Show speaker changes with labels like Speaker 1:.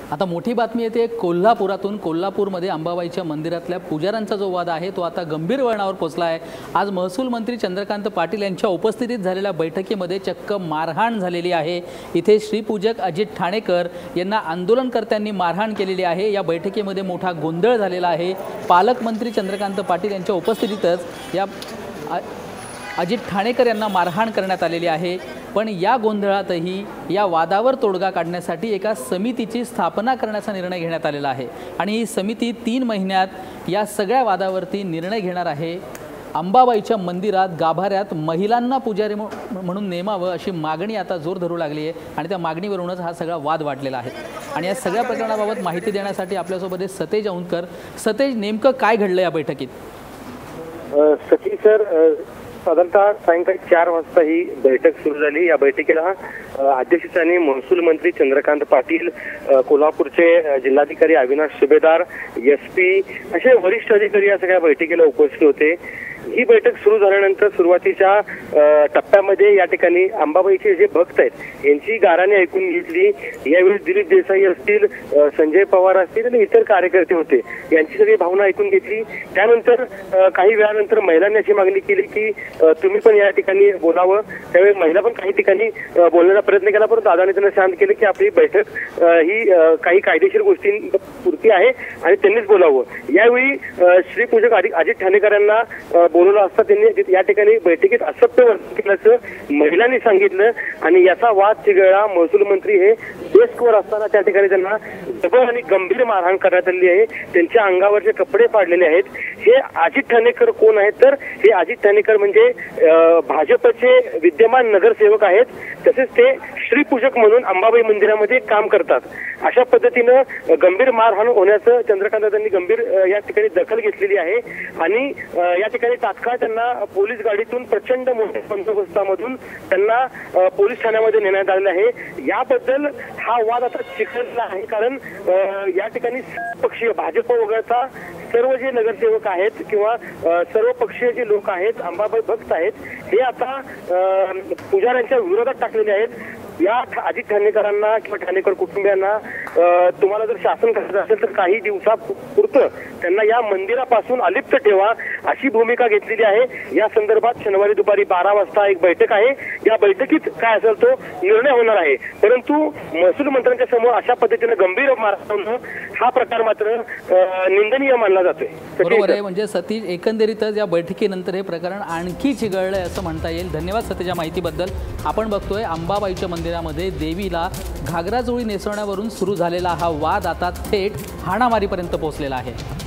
Speaker 1: आता मोठी बातमी येते कोल्हापुरातून। कोल्हापूरमध्ये अंबाबाईच्या मंदिरातल्या पुजाऱ्यांचा जो वाद आहे तो आता गंभीर वळणावर पोहोचला आहे। आज महसूल मंत्री चंद्रकांत पाटील यांच्या उपस्थितीत झालेल्या बैठकीमध्ये चक्क मारहाण झालेली आहे। इथे श्रीपूजक अजित ठाणेकर यांना आंदोलनकर्त्यांनी मारहाण केलेली आहे। या बैठकीमध्ये मोठा गोंधळ झालेला आहे। पालकमंत्री चंद्रकांत पाटील यांच्या उपस्थितीतच या अजित ठाणेकर यांना मारहाण करण्यात आलेली आहे। पण या गोंधळातही या वादावर तोडगा काढण्यासाठी एका समितीची स्थापना करण्याचा निर्णय घेण्यात आलेला आहे आणि ही समिती 3 महिन्यात या सगळ्या वादावरती निर्णय घेणार आहे। अंबाबाईच्या मंदिरात गाभाऱ्यात महिलांना पुजारी म्हणून नेमावं अशी मागणी आता जोर धरू लागली आहे आणि त्या मागणीवरूनच हा सगळा वाद वाढलेला आहे। आणि या सगळ्या प्रकरणाबाबत माहिती देण्यासाठी आपल्यासोबत आहे सतेज औंधकर। सतेज, नेमकं काय घडलं या बैठकीत?
Speaker 2: सचिन सर, साधारणतः सायंकाळी 4 वाजता ही बैठक सुरू झाली। या बैठकीला अध्यक्षस्थानी महसूल मंत्री चंद्रकांत पाटील, कोल्हापूरचे जिल्हाधिकारी अविनाश सुभेदार, SP असे वरिष्ठ अधिकारी या सगळ्या बैठकीला उपस्थित होते। ही बैठक सुरू झाल्यानंतर सुरुवातीच्या टप्प्यामध्ये या ठिकाणी अंबाबाईचे जे भक्त आहेत यांची गाराने ऐकून घेतली। यावेळी दिलीप देसाई असतील, संजय पवार असतील आणि इतर कार्यकर्ते होते, यांची सगळी भावना ऐकून घेतली। त्यानंतर काही वेळानंतर महिलांनी अशी मागणी केली की तुम्ही पण या ठिकाणी बोलावं। त्यावेळी महिला पण काही ठिकाणी बोलण्याचा प्रयत्न केला, परंतु दादाने त्यांना शांत केले की आपली बैठक ही काही कायदेशीर गोष्टींपुरती आहे आणि त्यांनीच बोलावं। यावेळी श्रीपूजक अजित ठाणेकर यांना बोलवलं असता त्यांनी या ठिकाणी बैठकीत असभ्य वर्तन केल्याचं महिलांनी सांगितलं आणि याचा वाद चिघळला। महसूल मंत्री हे डेस्कवर असताना त्या ठिकाणी त्यांना जबर आणि गंभीर मारहाण करण्यात आली आहे। त्यांच्या अंगावरचे कपडे पाडलेले आहेत। हे अजित ठाणेकर कोण आहेत तर हे अजित ठाणेकर म्हणजे भाजपचे विद्यमान नगरसेवक आहेत, तसेच ते श्रीपूजक म्हणून अंबाबाई मंदिरामध्ये काम करतात। अशा पद्धतीनं गंभीर मारहाण होण्याचं चंद्रकांतांनी गंभीर या ठिकाणी दखल घेतलेली आहे आणि या ठिकाणी तात्काळ त्यांना पोलीस गाडीतून प्रचंड मोठ्या बंदोबस्तामधून त्यांना पोलीस ठाण्यामध्ये नेण्यात आलेलं आहे। याबद्दल हा वाद आता चिघळला आहे, कारण या ठिकाणी पक्षीय भाजप वगळता सर्व जे नगरसेवक आहेत किंवा सर्व पक्षीय जे लोक आहेत, अंबाबाई भक्त आहेत, हे आता पुजाऱ्यांच्या विरोधात टाकलेले आहेत। या अजित ठाणेकरांना किंवा ठाणेकर कुटुंबियांना तुम्हाला जर शासन करायचं असेल तर काही दिवसापुरतं त्यांना या मंदिरापासून अलिप्त ठेवा अशी भूमिका घेतलेली आहे। या संदर्भात शनिवारी दुपारी 12 वाजता एक बैठक आहे। या बैठकीत काय असेल तो निर्णय होणार आहे, परंतु महसूल मंत्र्यांच्या समोर अशा पद्धतीने गंभीर मारहाण हा प्रकार मात्र निंदनीय मानला जातोय।
Speaker 1: बरोबर आहे, म्हणजे सतीश, एकंदरीतच या बैठकीनंतर हे प्रकरण आणखी चिघळलंय असं म्हणता येईल। धन्यवाद सतीश या माहितीबद्दल। आपण बघतोय अंबाबाईच्या मंदिरामध्ये देवीला घागरा चोळी नेसवण्यावरून सुरू झालेला हा वाद आता थेट हाणामारीपर्यंत पोहोचलेला आहे।